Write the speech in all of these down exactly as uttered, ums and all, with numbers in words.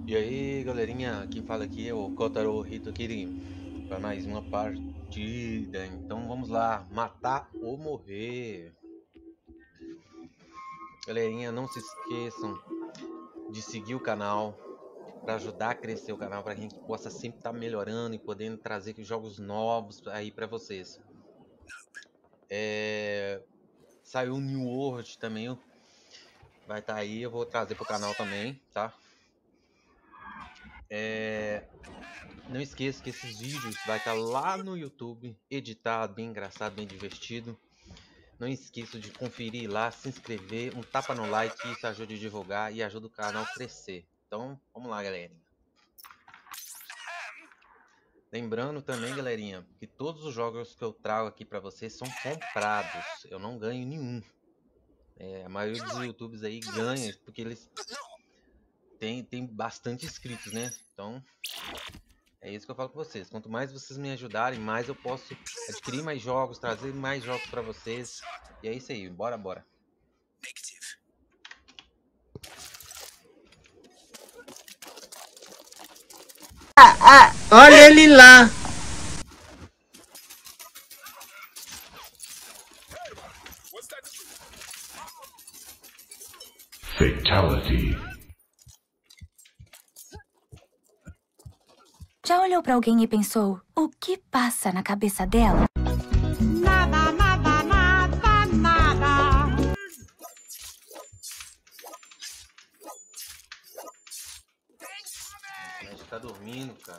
E aí, galerinha, quem fala aqui é o Kotaro Hitokiri para mais uma partida. Então vamos lá, matar ou morrer. Galerinha, não se esqueçam de seguir o canal para ajudar a crescer o canal, para que a gente possa sempre estar melhorando e podendo trazer jogos novos aí para vocês. É... Saiu o New World também, vai estar aí, eu vou trazer para o canal também, tá? É... Não esqueça que esses vídeos vai estar lá no YouTube, editado, bem engraçado, bem divertido. Não esqueça de conferir lá, se inscrever, um tapa no like, isso ajuda a divulgar e ajuda o canal a crescer. Então, vamos lá, galerinha. Lembrando também, galerinha, que todos os jogos que eu trago aqui para vocês são comprados. Eu não ganho nenhum. É, a maioria dos YouTubers aí ganha porque eles têm, têm bastante inscritos, né? Então, é isso que eu falo com vocês. Quanto mais vocês me ajudarem, mais eu posso adquirir mais jogos, trazer mais jogos para vocês. E é isso aí, bora, bora. Ah, ah, olha ele lá. Fatality. Já olhou pra alguém e pensou, o que passa na cabeça dela? Nada, nada, nada, nada. A gente tá dormindo, cara.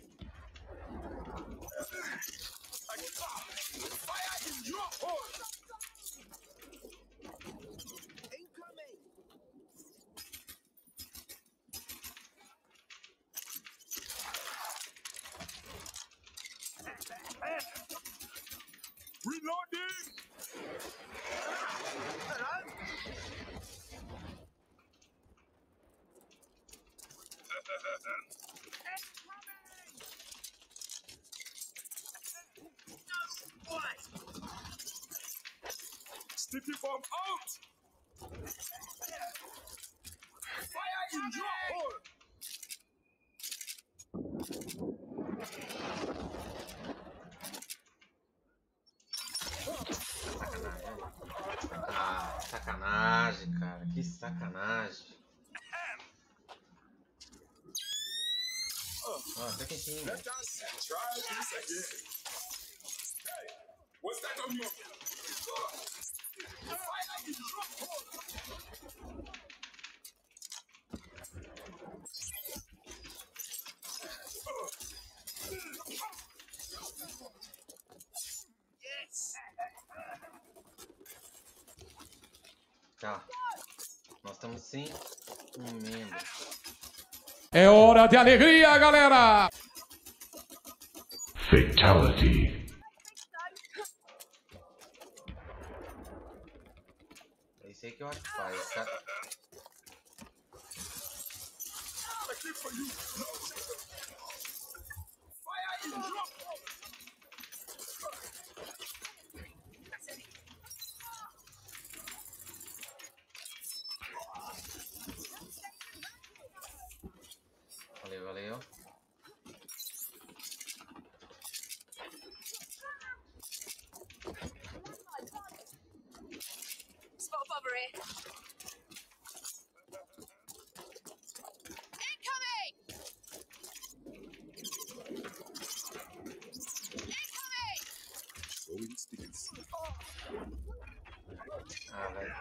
Sticky bomb out! Fire in your hole! Ah, sacanagem, cara. Que sacanagem. Ó, até quentinho. Let us try this again. Hey, what's that on you? Fire in your hole! Yes! Tá. Nós estamos sem um membro. É hora de alegria, galera! Fatality. É isso aí que eu acho que faz, cara. Aqui for you! Fire in your hole! Valeu, valeu. Smoke over here. Incoming! Incoming! Throwing sticks. Ah, velho.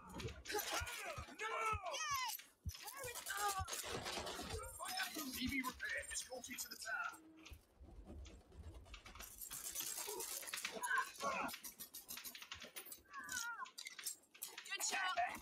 B B repair. Escort you to the tower. Good shot.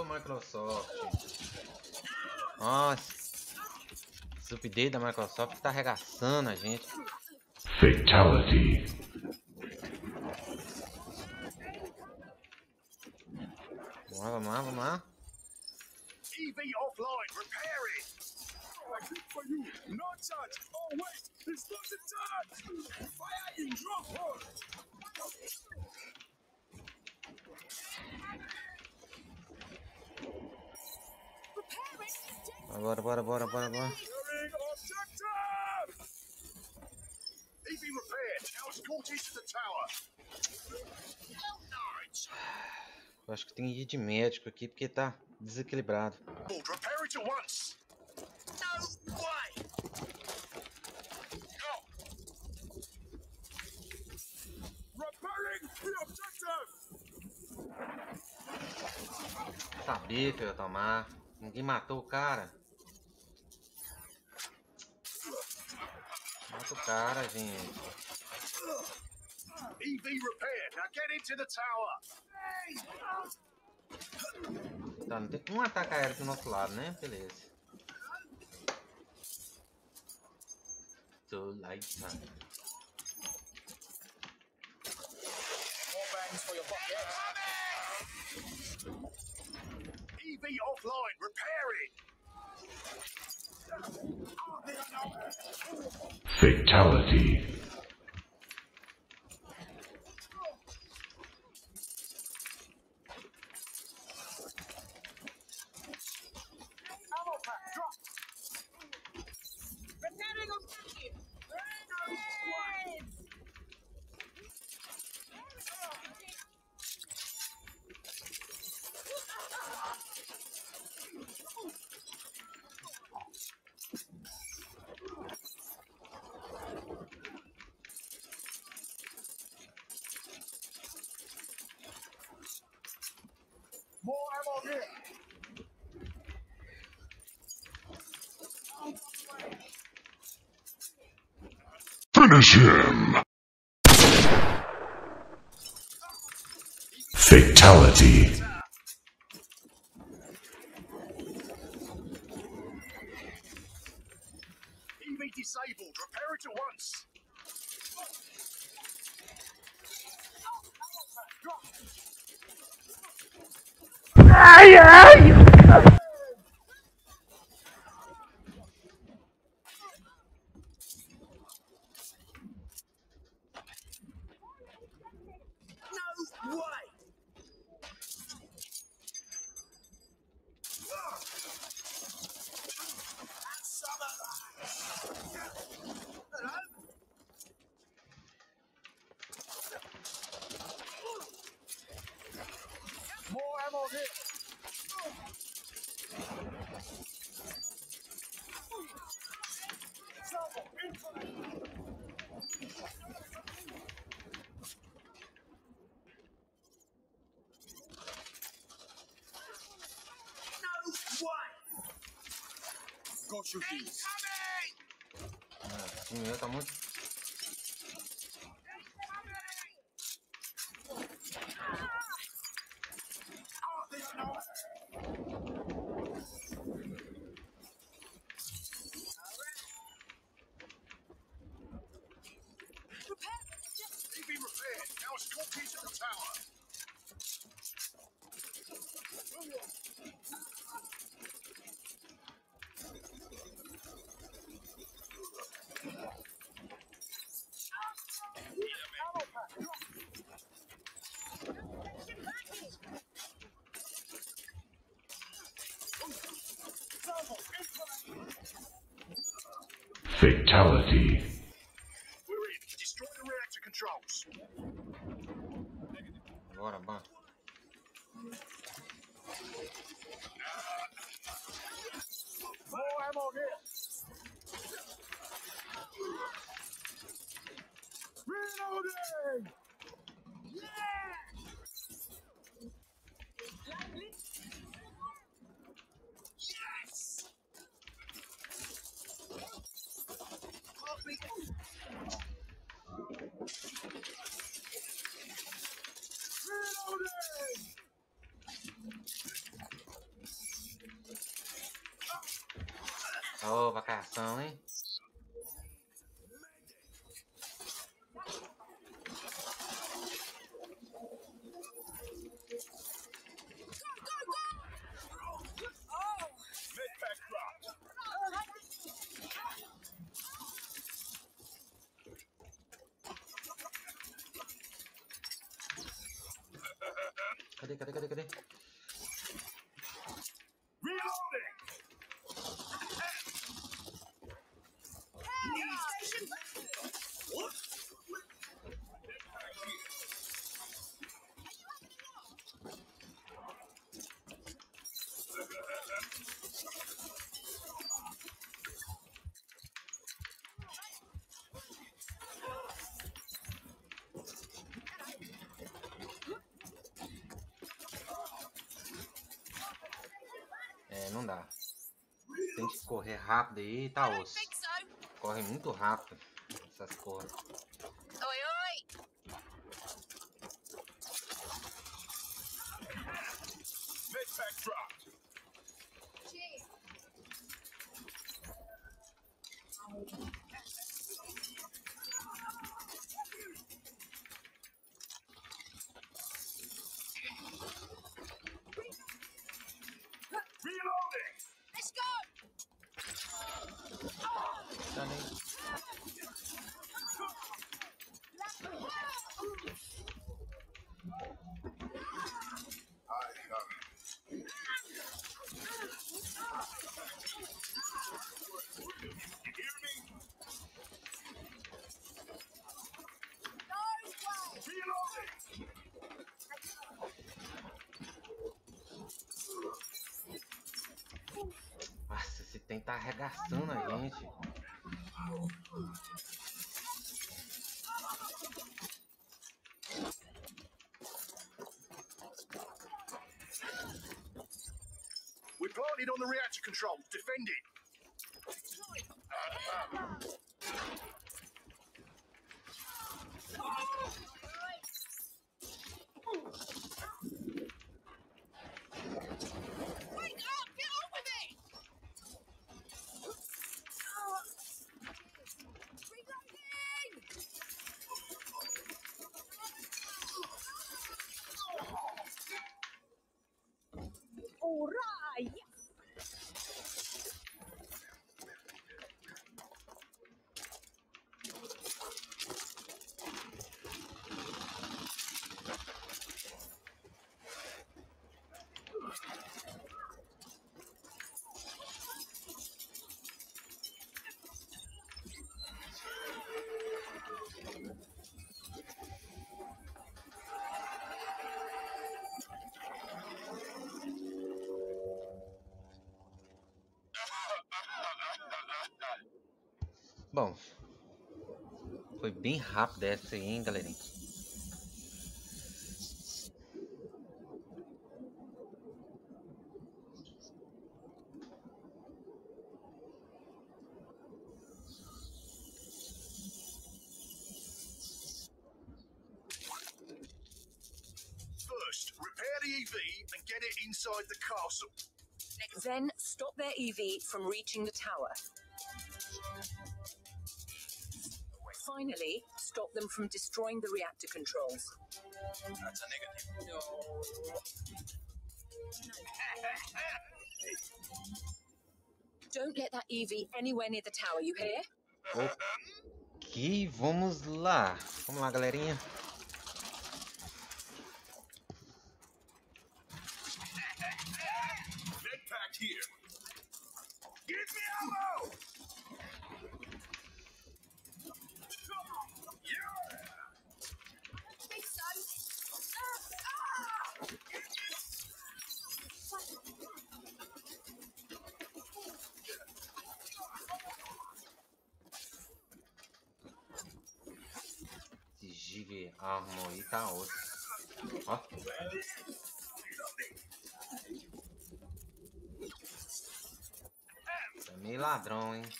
Ô, Microsoft. Nossa. Esse update da Microsoft tá arregaçando a gente. Fatality. Vamos lá, vamos lá, vamos lá. E V offline, repairing. I think for you, not touch. Oh wait, it's not the touch. Fire in drop hole. Bora, bora, bora, bora, bora. Repairing objective. E V repaired. Now escort it to the tower. Eu acho que tem que ir de médico aqui porque tá desequilibrado. Repair it at once. No way. Go. Repairing the objective. Sabia que eu ia tomar. Ninguém matou o cara. Mata o cara, gente. E V repaired. Now get into the tower. Tá, não tem um ataque aéreo do nosso lado, né? Beleza. Tô lá e tá. E V offline, repairing. Fatality. More ammo here. Finish him. Fatality. E V disabled. Repair it at once. Ai, ai! No way. More ammo here. No way. Go shoot these. Ah, o meu tá muito. E V repaired. Now escort it to the tower. Fatality. We're in. Destroy the reactor controls. Bora, bora. More ammo here. Reloading. Yes. Reloading. Ô, vacação, hein? Medpack dropped. Cadê, cadê, cadê, cadê? Reloading. É, não dá. Tem que correr rápido aí, tá osso. Think so. Corre muito rápido essas porras. Oi, oi. Medpack dropped. Cheers. Reloading. Let's go. Tá nem... I, uh, you hear me? No way. Reloading. Nossa, esse tem tá arregaçando a gente. We're planted on the reactor controls. Defend it. Wake up. Get on with it. Reloading. All right. Bom, foi bem rápido essa aí, hein, galerinha? First, repair the E V and get it inside the castle. Then stop their E V from reaching the tower. Finally, stop them from destroying the reactor controls. That's a negative. No. Don't let that E V anywhere near the tower, you hear? Ok, vamos lá. Vamos lá, galerinha. Medpack here. Give me ammo! Yeah! Think so. Ah! Esse Gig Armor aí tá outro. Ó. É meio ladrão, hein?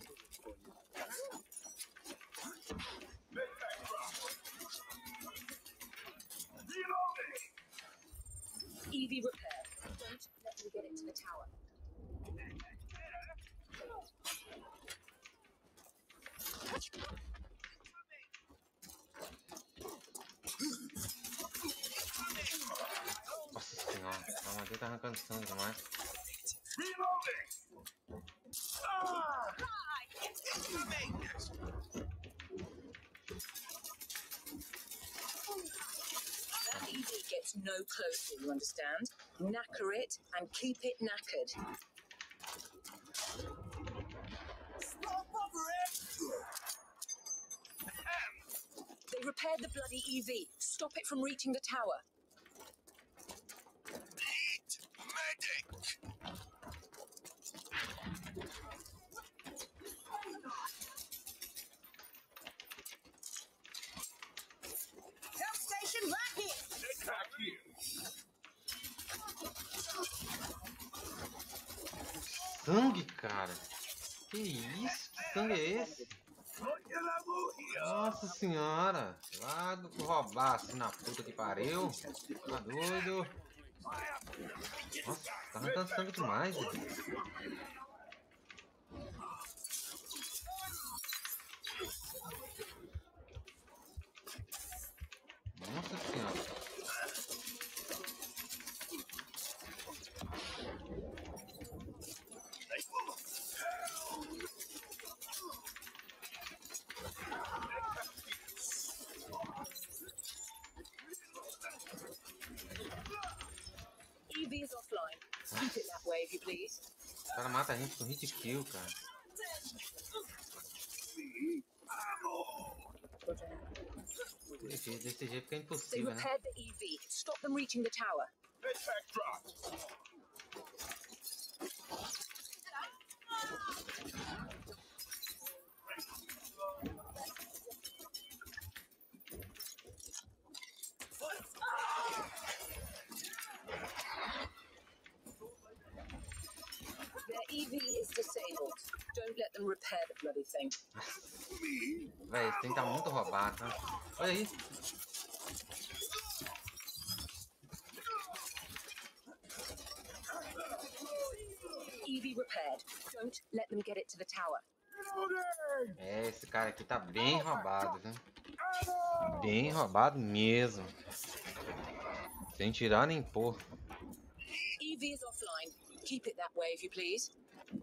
E V repair. Don't let them get it to the tower. Nossa senhora, a madeira tá arrancando sangue demais. Reloading. Ah! That E V gets no closer, you understand? Knacker it and keep it knackered. Stop over it. They repaired the bloody E V. Stop it from reaching the tower. Need medic. Help station right here. Get back here. Sangue, cara. Que isso? Que sangue é esse? Put your level here. Nossa senhora. Lago que roubar assim na puta que pariu. Tá doido. Nossa, tá arrancando sangue demais, velho. Nossa senhora. E V is offline. Keep it that way, if you please. O cara mata a gente com hit kill, cara. Desse, desse jeito fica They impossível, né? repaired the E V. Stop them reaching the tower. Medpack dropped. Their E V is disabled. Don't let them repair the bloody thing. Véi, esse trem tá muito roubado, tá? Olha aí. E V repaired. Don't let them get it to the tower. Reloading. É, esse cara aqui tá bem roubado, viu? Bem roubado mesmo. Sem tirar nem pôr. E V is offline. Keep it that way, if you please.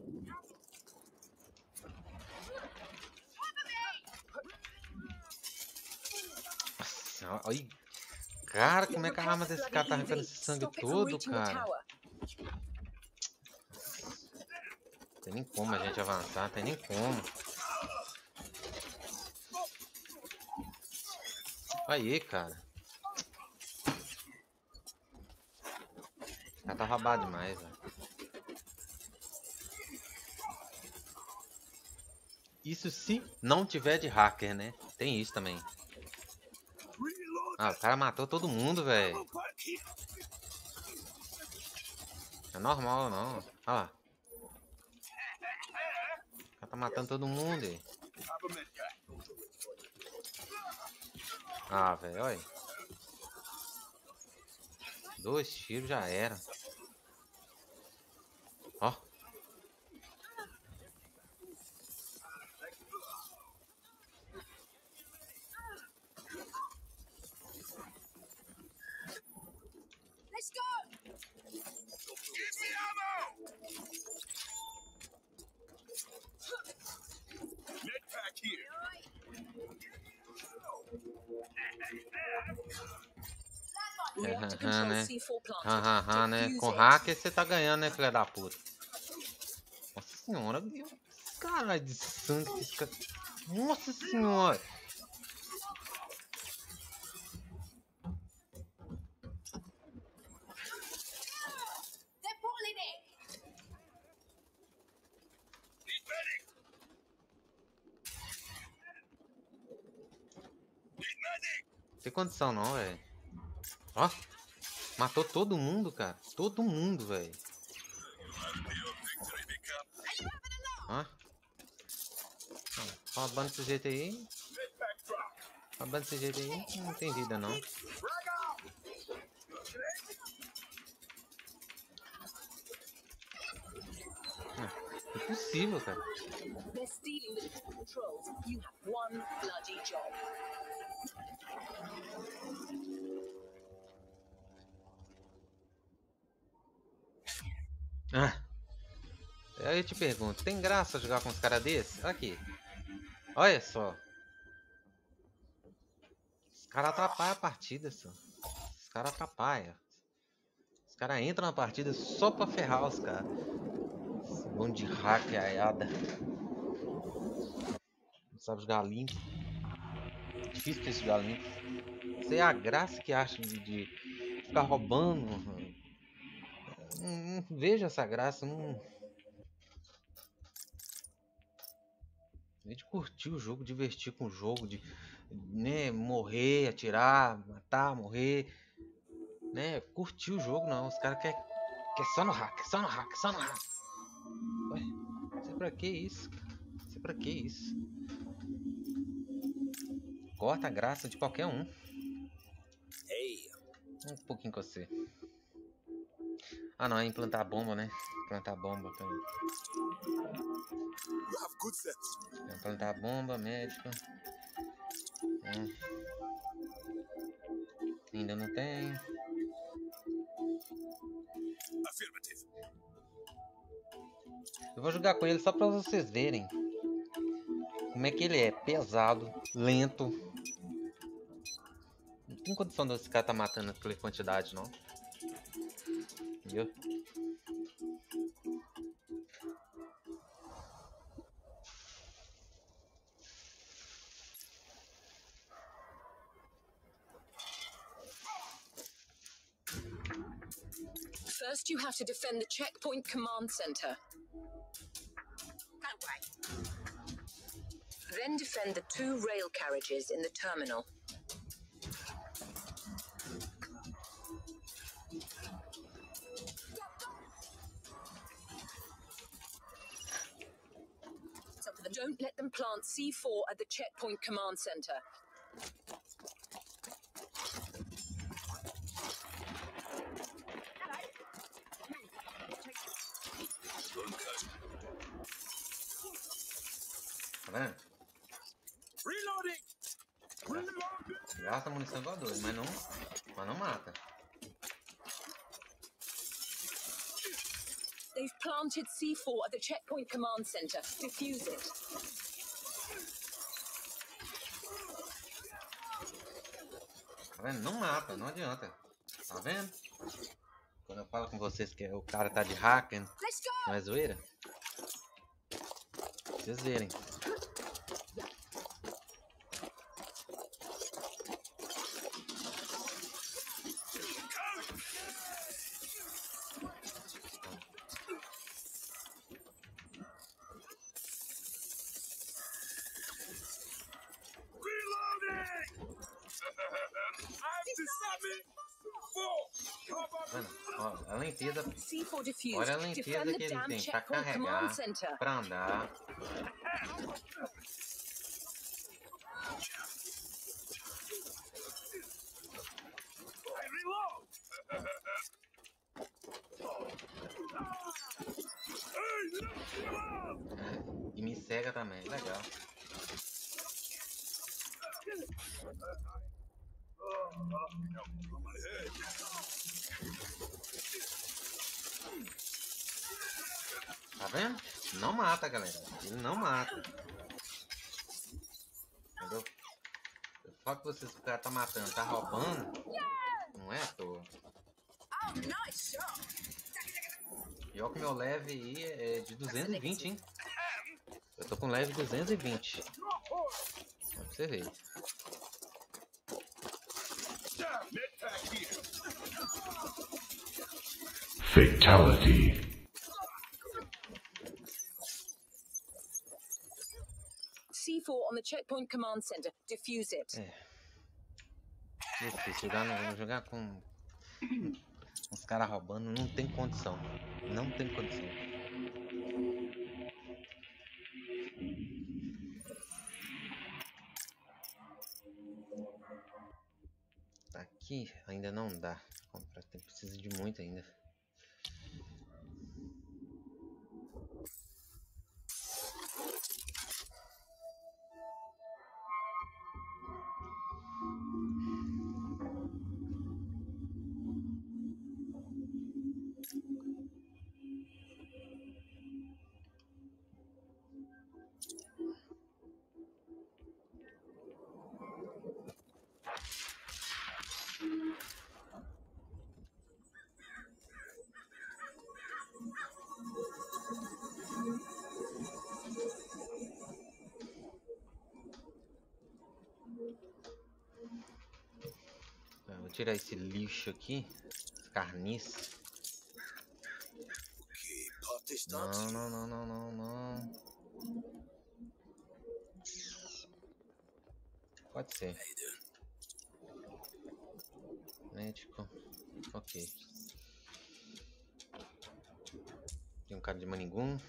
Nossa, olha. Cara, como é que a arma desse cara tá arrancando esse sangue Stop it from todo, reaching the cara? tower. Não tem nem como a gente avançar, não tem nem como. Aí, cara. O cara tá roubado demais, velho. Isso se não tiver de hacker, né? Tem isso também. Ah, o cara matou todo mundo, velho. É normal, não. Olha lá. O cara tá matando todo mundo, aí. Ah, velho, olha. Dois tiros já era. Ó. Let's go. Give me ammo. Medpack here. We have to Aham, control né? C four plant. Hahaha, né? Defuse Com it. hacker você tá ganhando, né, filha da puta? Nossa senhora, meu. Caralho de sangue que esse cara... Nossa senhora! They're pulling it. Need medic. Need medic. Não tem condição não, velho. Ó. Matou todo mundo, cara. Todo mundo, velho. Ó. Ó, roubando desse jeito aí. Medpack drop. Roubando desse jeito aí. Não tem vida, não. Frag out. possível, cara. They're stealing the controls. You have one bloody job. Ah. Aí eu te pergunto, tem graça jogar com uns caras desses? Aqui. Olha só. Os caras atrapalham a partida, só. Os caras atrapalham. Os caras entram na partida só pra ferrar os caras. Esse bando de hackeada. Não sabe jogar limpo. Difícil ter jogar limpo. Isso é a graça que acha de, de ficar roubando. Não, não vejo essa graça. Não. De curtir o jogo, divertir com o jogo, de né, morrer, atirar, matar, morrer, né? Curtir o jogo não, os caras querem quer só no hack, só no hack, só no hack. Ué, isso é pra que isso? Isso é pra que isso? Corta a graça de qualquer um. Hey, Um pouquinho com você. Ah não, é implantar bomba, né? Implantar bomba também. you have good sense. Implantar bomba, médico. Hum. Ainda não tem. Affirmative. Eu vou jogar com ele só pra vocês verem como é que ele é. Pesado, lento. Não tem condição desse cara tá matando aquela quantidade, não. Entendeu? First, you have to defend the checkpoint command center. That way. Then defend the two rail carriages in the terminal. Don't let them plant C four at the checkpoint command center. Tá vendo? Reloading. Reloading. Gasta munição igual doido, mas não, mas não mata. They've planted C four at the checkpoint command center. Defuse it. Tá vendo? Não mata, não adianta. Tá vendo? Quando eu falo com vocês que o cara tá de hacker, Let's go. não é zoeira? Pra vocês verem. Ó, a lenteza, C four defused. olha a lenteza Defend que the ele damn tem pra checkpoint command carregar, center. pra andar. E me cega também, legal. Tá vendo? Não mata, galera. Ele não mata. Entendeu? Eu falo que vocês, o cara tá matando, tá roubando. Não é à toa. Oh, nice shot. Pior que meu leve aí é de duzentos e vinte, hein? Eu tô com leve duzentos e vinte. Pra você ver. Fatality. C four on the checkpoint command center. Defuse it. É. Difícil jogar, não, jogar com os caras roubando não tem condição. Não tem condição. Aqui ainda não dá. Comprar, tem, precisa de muito ainda. tirar esse lixo aqui. Esse carniça. Não, não, não, não, não, não. Pode ser. Médico. Ok. Tem um cara de maningum.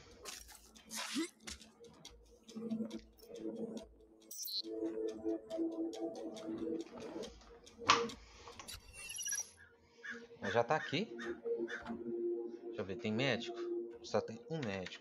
Mas já tá aqui. Deixa eu ver, tem médico? Só tem um médico.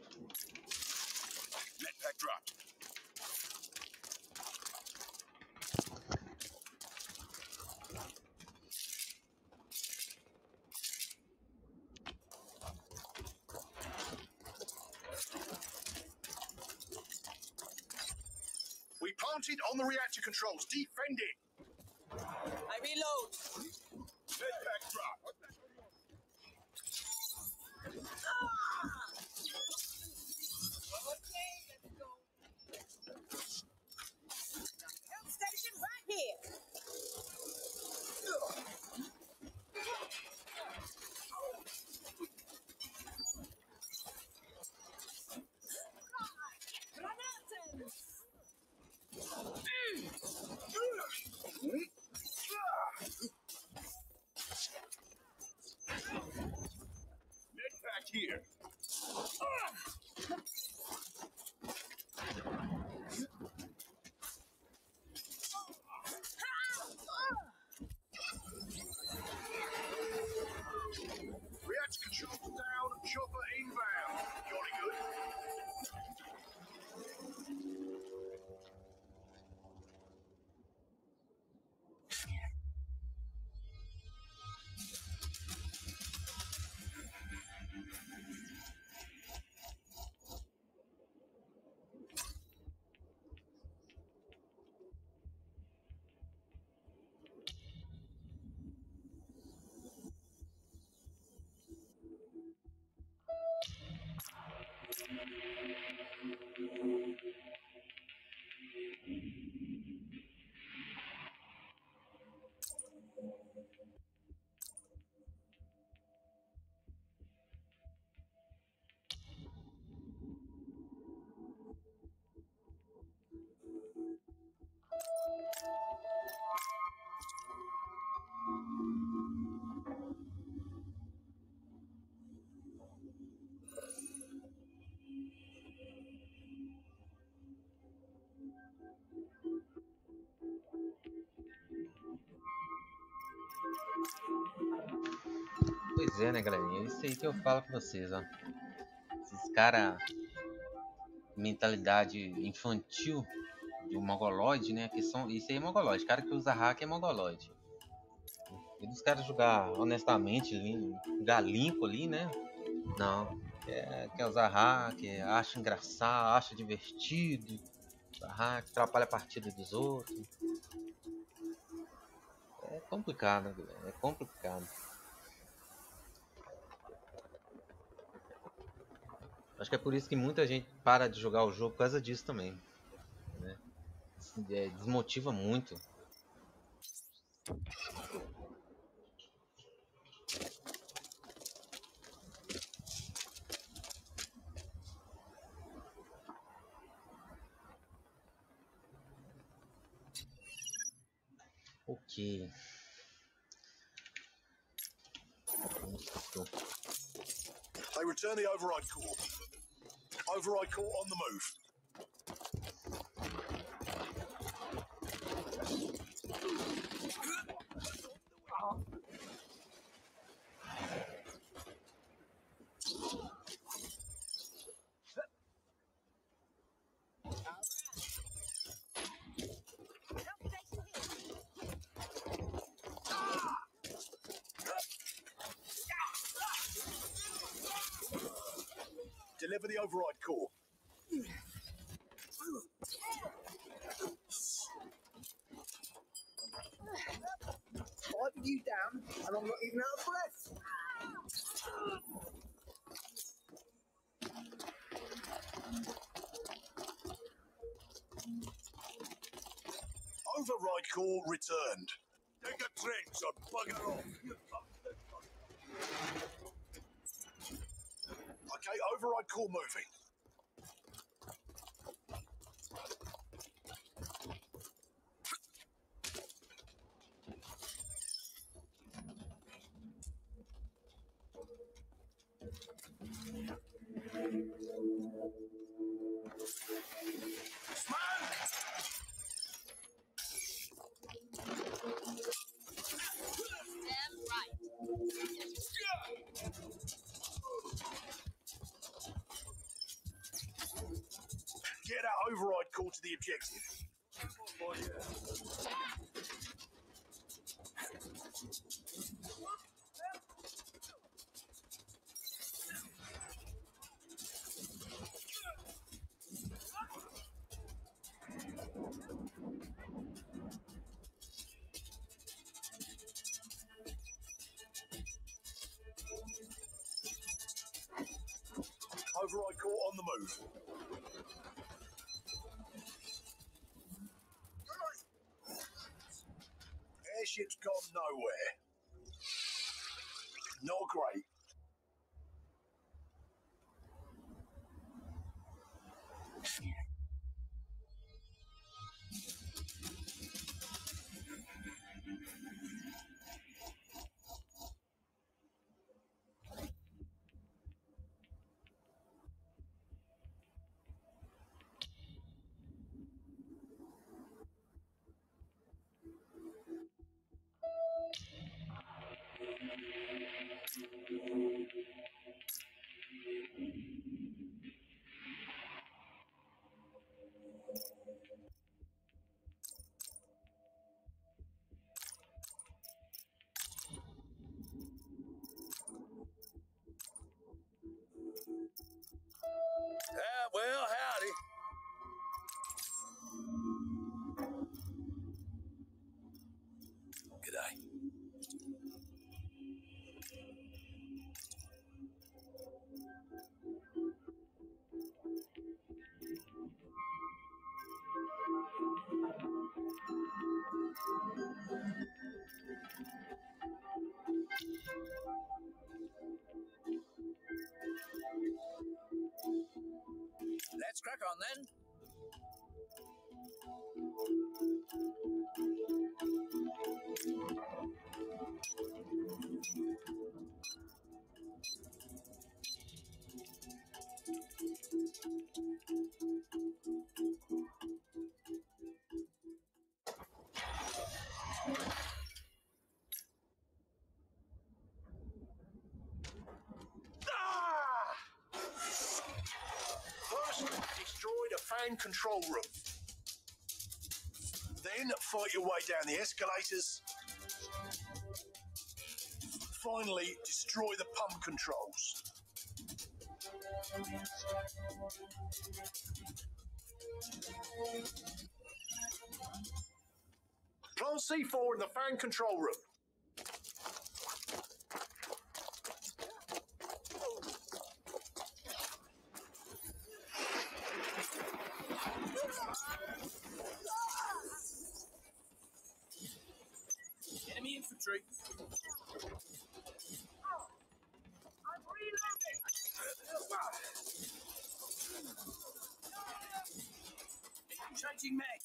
We planted on the reactor controls. Defend it. I reload. Medpack drop. Okay, let's go. Help station right here. Medpack here. Reactor controls down. Chopper inbound. Jolly good. Pois é, né, galerinha? É isso aí que eu falo pra vocês, ó. Esses caras, mentalidade infantil de um mongoloide, né? Que são, isso aí é mongoloide. Cara que usa hack é mongoloide. E dos caras jogar honestamente, jogar limpo ali, né? Não. Quer, quer usar hack, acha engraçado, acha divertido. Usa hack, atrapalha a partida dos outros. É complicado, galera. É complicado. Acho que é por isso que muita gente para de jogar o jogo por causa disso também, né? É, desmotiva muito. Ok. They return the override call. Override call on the move. Deliver the override call. Wiping you down, and I'm not even out of breath. Override call returned. Take a trench or bugger off. Okay, override core moving. Get our override call to the objective. Override core on the move. Airship's gone nowhere. Not great. Ah, well, howdy. G'day. Let's crack on then. Fan control room. Then fight your way down the escalators. Finally, destroy the pump controls. Plant C four in the fan control room. Enemy infantry. Oh, I'm reloading. Changing mag.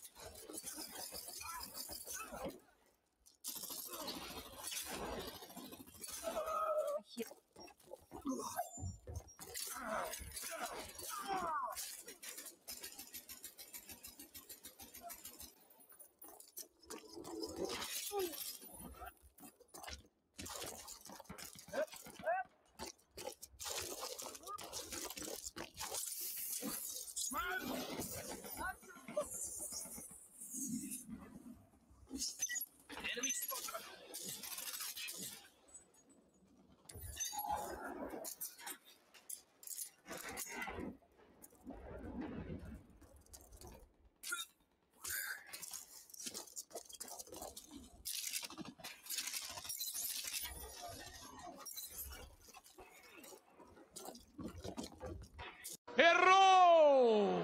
Enemy spotter. Errou!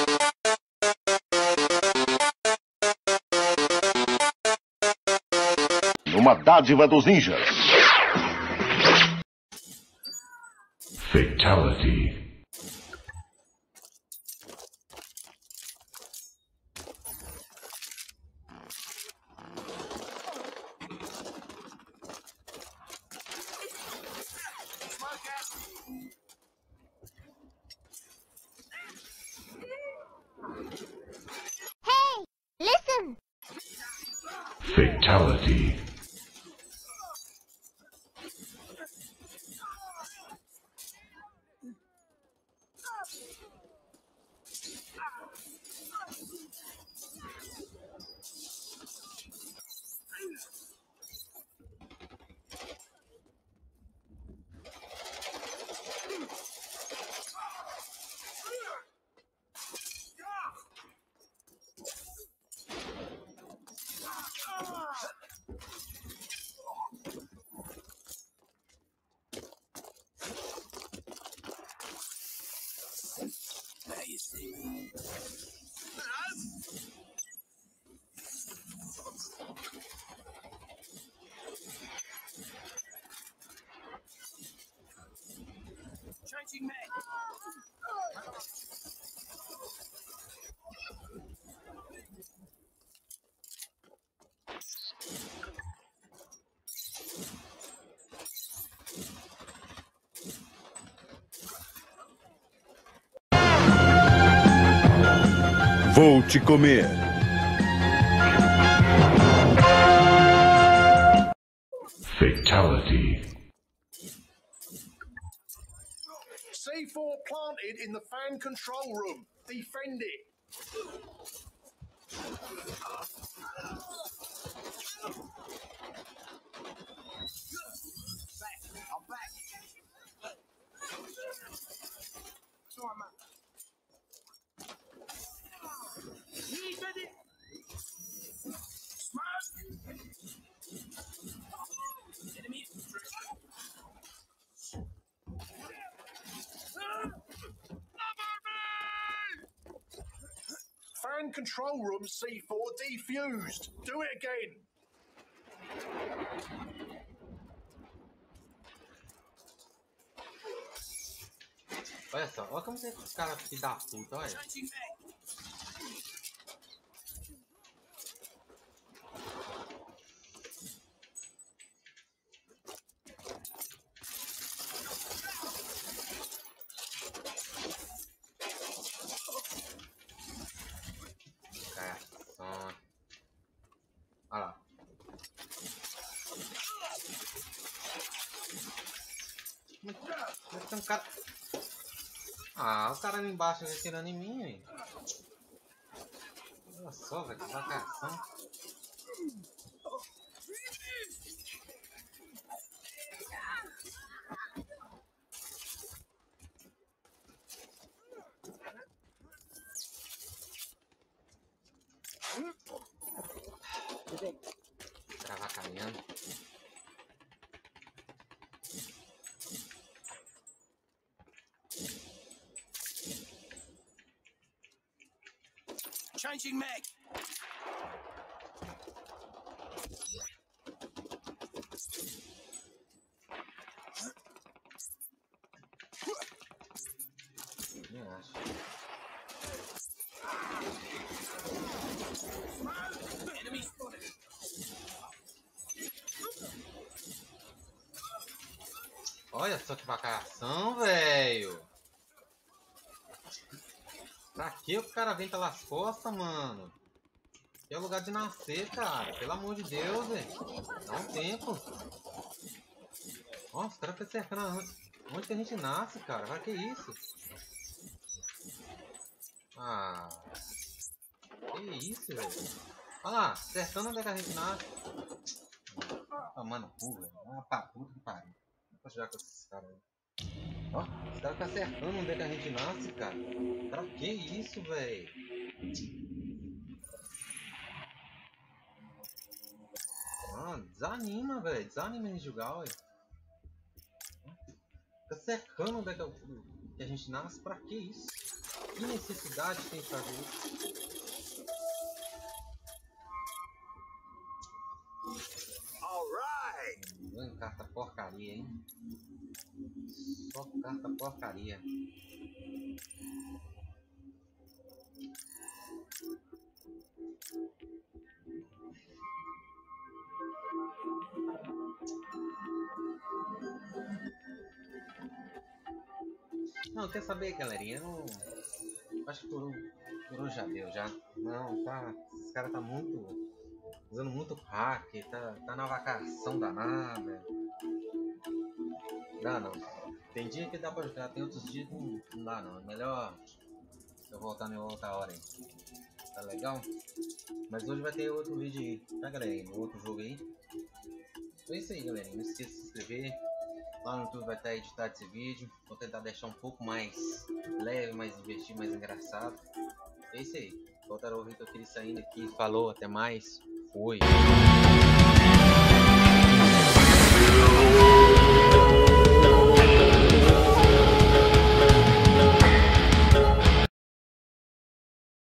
Uma dádiva dos ninjas. Fatality. Hey, listen. Fatality. Changing men. Vou te comer. Fatality. C four planted in the fan control room. Defend it. Back. I'm back. Sorry, man. He's ready. Smash. Enemy. Fan control room C four defused. Do it again. Olha só, olha como esse cara filho da puta, olha. Changing back. Caração. Olha lá. Mas tem um cara... Ah, o cara ali embaixo atirando em mim, hein? Olha só, velho, que vacação. Travar caminhando. Changing mag. Eu acho. Enemy spotted. Olha só que vacação, velho. Pra que o cara vem pelas costas, mano? Que é o lugar de nascer, cara. Pelo amor de Deus, velho. Dá um tempo. Nossa, os caras estão cercando onde que a gente nasce, cara. Vai que isso? Ah. Que isso, velho. Olha lá, cercando onde é que a gente nasce. Ah, mano, porra. Ah, pra puta que pariu. Vou jogar com esses caras aí. Ó, os caras tá acertando onde é que a gente nasce, cara. Pra que isso, velho? Ah, desanima, velho. Desanima de jogar, ué. Fica cercando onde é que, eu, que a gente nasce. Pra que isso? Que necessidade tem de fazer isso? Alright! Carta porcaria, hein? Só carta porcaria. Não, quer saber, galerinha? Eu não... acho que por, por hoje já deu, já. Não, tá... Esse cara tá muito... usando muito hack, tá, tá na vacação danada. Dá não. Tem dia que dá pra jogar, tem outros dias que não, não dá não. É melhor eu voltar em outra hora aí. Tá legal? Mas hoje vai ter outro vídeo aí, tá, galerinha? Outro jogo aí. Então é isso aí, galerinha. Não esqueça de se inscrever. Lá no YouTube vai estar editado esse vídeo. Vou tentar deixar um pouco mais leve, mais divertido, mais engraçado. É isso aí. Voltaram o Vitor aqui saindo aqui. Falou, até mais. Fui.